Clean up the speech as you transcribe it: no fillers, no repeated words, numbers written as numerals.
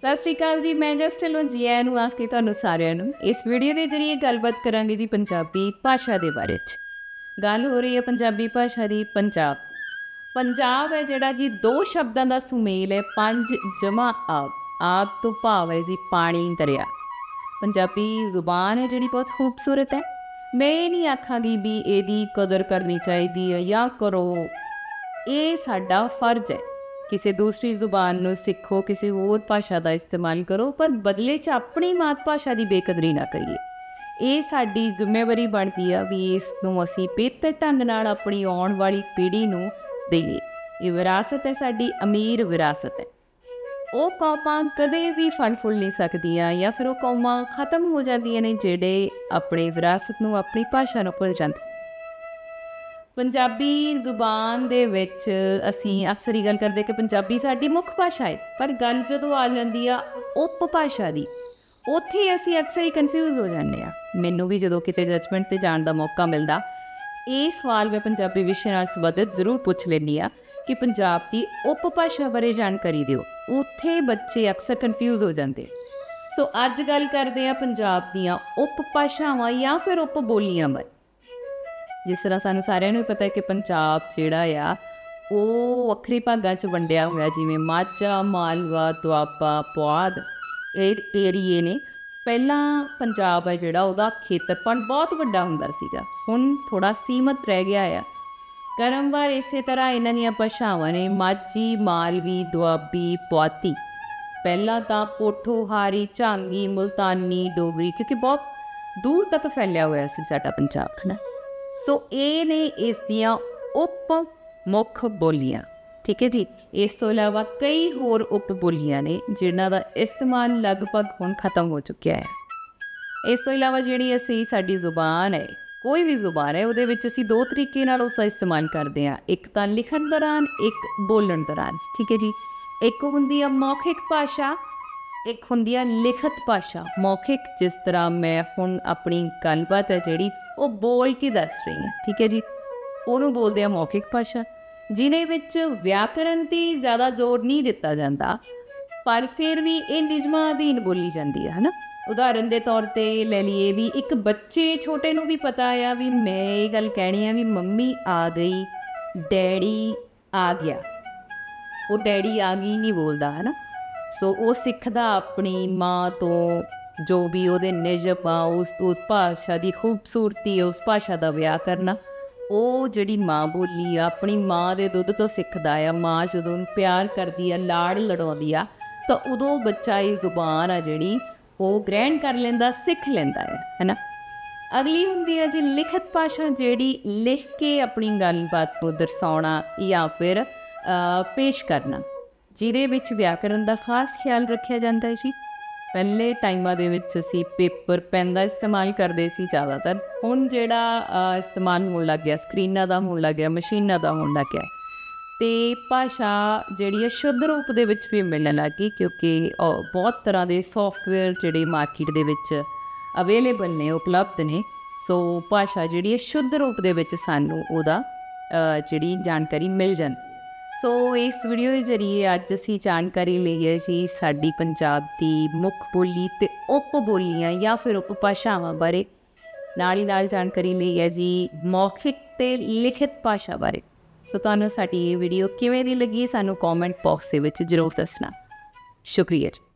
सत श्री अकाल जी। मैं जस्ट ढिल्लों जी आया नूं आख के तुहानूं सारिआं नूं इस वीडियो के जरिए गलबात करांगे जी पंजाबी भाषा के बारे च। गल हो रही है पंजाबी भाषा की। पंजाब पंजाब है जिहड़ा जी दो शब्दों का सुमेल है, पंज जमा आप तो भाव है जी पानी दरिया। पंजाबी जुबान है जिहड़ी बहुत खूबसूरत है। मैं ये नहीं आखांगी भी इहदी कदर करनी चाहिए है या करो, ये साडा फर्ज है। किसी दूसरी जुबान नूं सिखो, किसी होर भाषा का इस्तेमाल करो, पर बदले च अपनी मात भाषा की बेकदरी ना करिए। ये साडी जिम्मेवारी बनती है भी इसनूं असीं बेहतर ढंग नाल अपनी आउण वाली पीढ़ी नूं देईए। ये विरासत है, साडी अमीर विरासत है। वो कौमां कदे भी फल फुल नहीं सकदियां या फिर वो कौमां खत्म हो जांदियां ने जिहड़े अपनी विरासत नूं अपनी भाषा नूं भुल जांदे। पंजाबी जुबान दे विच असीं अक्सर ही गल करदे कि पंजाबी साडी मुख भाषा है, पर गल जदों आ जांदी आ उप भाषा दी, उत्थे असीं अक्सर ही कन्फ्यूज़ हो जांदे आ। मैनूं भी जदों किते जजमेंट ते जाण दा मौका मिलदा, ये सवाल मैं पंजाबी विशे नाल संबंधित जरूर पुछ लैंदी आ कि पंजाब की उप भाषा बारे जानकारी दिओ। उत्थे बच्चे अक्सर कन्फ्यूज़ हो जांदे। सो अज गल करदे आ पंजाब दीआं उप भाषावां या फिर उप बोलियां बारे। जिस तरह सानूं सारिआं नूं पता है कि पंजाब जिहड़ा आ वो वक्खरे भागां च वंडिया होया, जिवें माझा, मालवा, दुआबा, पुआध एरिए ने। पहला पंजाब है जिहड़ा उहदा खेत्रफल बहुत वड्डा हुंदा सीगा, हुण थोड़ा सीमित रह गया है। क्रमवार इस तरह इन्हां दीआं भाषावां ने माझी, मालवी, दुआबी, पुआधी। पहला तो पोठोहारी, झांगी, मुल्तानी, डोगरी, क्योंकि बहुत दूर तक फैलिया होया सी साडा पंजाब, है ना। सो ये ने इस दियां उप मुख बोलियां, ठीक है जी। इस तो इलावा कई होर उप बोलियां ने जिन्हां दा इस्तेमाल लगभग हुण खत्म हो चुकिया है। इस तो इलावा जिहड़ी असीं साडी जुबान है, कोई भी जुबान है, उहदे विच असीं दो तरीके नाल उसदा इस्तेमाल करदे आ, एक तां लिखण दौरान, एक बोलण दौरान, ठीक है जी। एक हुंदी आ मौखिक भाषा, एक हुंदी आ लिखत भाषा। मौखिक जिस तरह मैं हुण अपनी गलबात है जिहड़ी वो बोल के दस रही हैं, ठीक है जी, उहनूं बोलदे आ मौखिक भाषा, जिहदे विच व्याकरण ते ज़्यादा जोर नहीं दिता जाता, पर फिर भी ये नियमां अधीन बोली जाती है ना। उदाहरण के तौर पर ले लीए भी एक बच्चे छोटे नूं भी पता आ भी मैं ये गल कहनी है भी मम्मी आ गई, डैडी आ गया। वो डैडी आ गई नहीं बोलता, है ना। सो वो सिखदा अपनी माँ तो, जो भी वो निजम आ, उस भाषा की खूबसूरती, उस भाषा का व्याकरण, वो जी माँ बोली आ अपनी माँ के दुध तो सिखदा आ। माँ जदों प्यार करती है, लाड़ लड़ाउंदी आ, तो उदों बच्चा ये जुबान आ जिहड़ी वो ग्रहण कर लेंदा, सिख लेंदा है ना। अगली हुंदी है जी लिखत भाषा, जिहड़ी लिख के अपनी गलबात को दर्शाउणा या फिर पेश करना, जिहदे विच व्याकरण का खास ख्याल रखा जाता है जी। पहले टाइमां दे विच असीं पेपर पैन का इस्तेमाल करते सी ज़्यादातर, हुण जिहड़ा इस्तेमाल होण लग गया, स्क्रीनां दा होण लग गया, मशीनां दा होण लग गया, ते भाषा जिहड़ी है शुद्ध रूप दे विच भी मिलण लग गई, क्योंकि बहुत तरह के सॉफ्टवेयर जिहड़े मार्केट दे विच अवेलेबल ने, उपलब्ध ने। सो भाषा जिहड़ी है शुद्ध रूप दे विच सानूं उहदा जिहड़ी जानकारी मिल जाती। सो इस वीडियो के जरिए अज असीं जानकारी लई है जी साडी पंजाब दी मुख बोली ते उप बोलियां या फिर उप भाषावां बारे। नाल ही नाल जानकारी लई है जी मौखिक ते लिखित भाषा बारे। तो तुहानूं साडी ये वीडियो किवें दी लगी, सानूं कॉमेंट बॉक्स दे विच जरूर दसना। शुक्रिया जी।